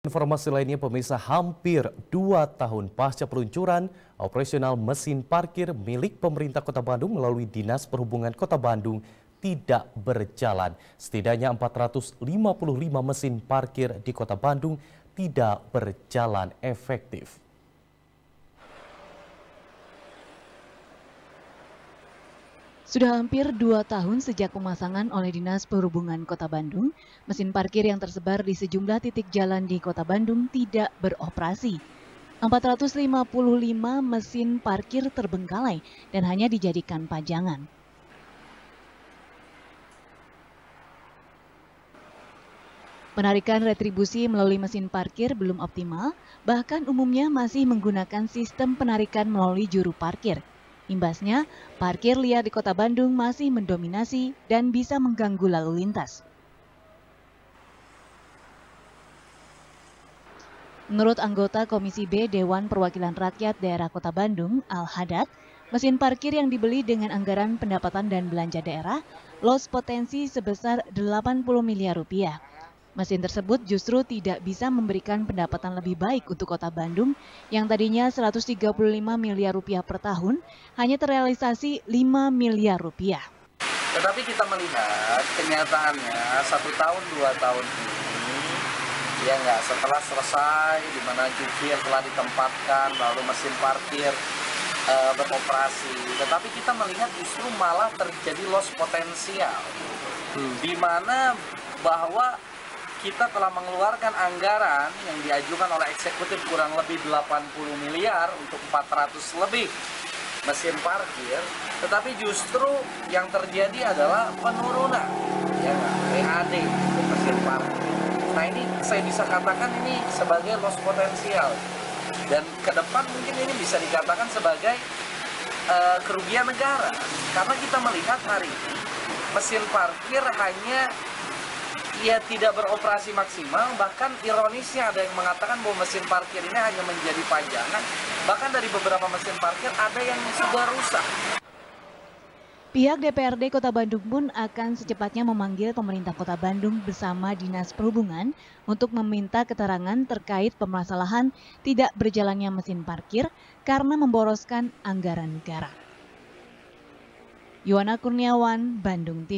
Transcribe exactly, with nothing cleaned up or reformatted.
Informasi lainnya, pemirsa, hampir dua tahun pasca peluncuran operasional mesin parkir milik pemerintah Kota Bandung melalui Dinas Perhubungan Kota Bandung tidak berjalan. Setidaknya empat ratus lima puluh lima mesin parkir di Kota Bandung tidak berjalan efektif. Sudah hampir dua tahun sejak pemasangan oleh Dinas Perhubungan Kota Bandung, mesin parkir yang tersebar di sejumlah titik jalan di Kota Bandung tidak beroperasi. empat ratus lima puluh lima mesin parkir terbengkalai dan hanya dijadikan pajangan. Penarikan retribusi melalui mesin parkir belum optimal, bahkan umumnya masih menggunakan sistem penarikan melalui juru parkir. Imbasnya, parkir liar di Kota Bandung masih mendominasi dan bisa mengganggu lalu lintas. Menurut anggota Komisi B Dewan Perwakilan Rakyat Daerah Kota Bandung, Al-Hadad, mesin parkir yang dibeli dengan anggaran pendapatan dan belanja daerah loss potensi sebesar delapan puluh miliar rupiah. Mesin tersebut justru tidak bisa memberikan pendapatan lebih baik untuk Kota Bandung yang tadinya seratus tiga puluh lima miliar rupiah per tahun hanya terrealisasi lima miliar rupiah. Tetapi kita melihat kenyataannya satu tahun dua tahun ini ya nggak setelah selesai di mana jukir telah ditempatkan lalu mesin parkir e, beroperasi, tetapi kita melihat justru malah terjadi loss potensial hmm. di mana bahwa kita telah mengeluarkan anggaran yang diajukan oleh eksekutif kurang lebih delapan puluh miliar untuk empat ratus lebih mesin parkir, tetapi justru yang terjadi adalah penurunan ya P A D untuk mesin parkir. Nah, ini saya bisa katakan ini sebagai loss potensial, dan ke depan mungkin ini bisa dikatakan sebagai uh, kerugian negara, karena kita melihat hari ini mesin parkir hanya ia tidak beroperasi maksimal, bahkan ironisnya ada yang mengatakan bahwa mesin parkir ini hanya menjadi pajangan, bahkan dari beberapa mesin parkir ada yang sudah rusak. Pihak D P R D Kota Bandung pun akan secepatnya memanggil pemerintah Kota Bandung bersama Dinas Perhubungan untuk meminta keterangan terkait permasalahan tidak berjalannya mesin parkir karena memboroskan anggaran negara. Yuwana Kurniawan, Bandung.